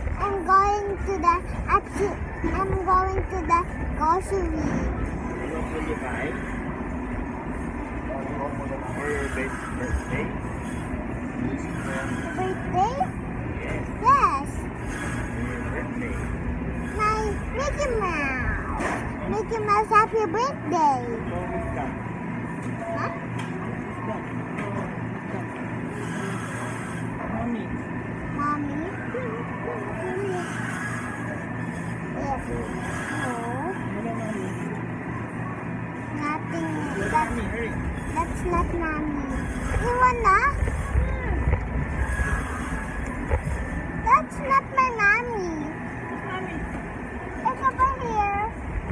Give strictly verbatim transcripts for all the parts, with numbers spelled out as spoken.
I'm going to the actually, I'm going to the grocery. What will you buy? For your birthday? Birthday? Yes. Yes. For your birthday. My Mickey Mouse. Mickey Mouse, happy birthday. So who's that? Huh? Who's that? Mommy. Mommy? Yes. No. Hello, mommy. Nothing. Hello, That, mommy. Hurry. that's not mommy. You wanna? That's not my mommy. Who's mommy? It's over here.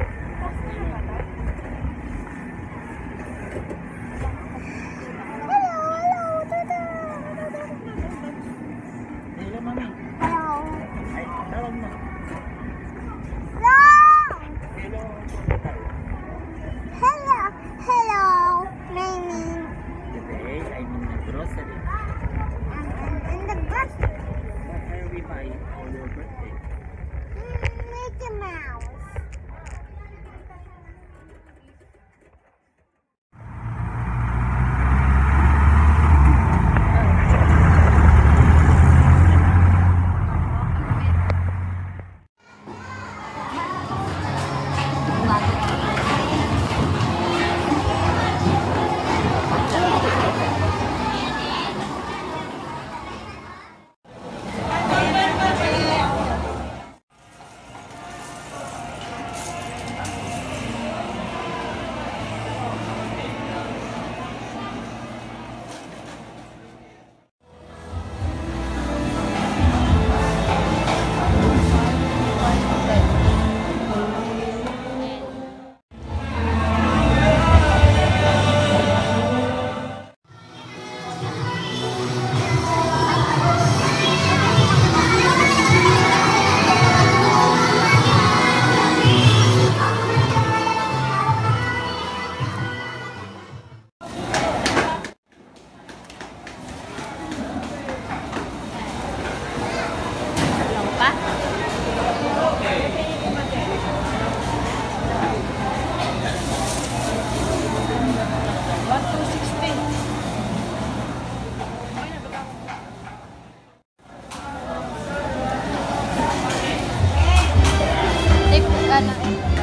Hello, hello. Tada. Hello, mommy. Hello. Ay, tawag mo. Long. Hello. Hello. Hello. Mamie. Today, I'm in the grocery. I'm in the grocery. What are we buying for your birthday? Mickey Mouse. Take, ano,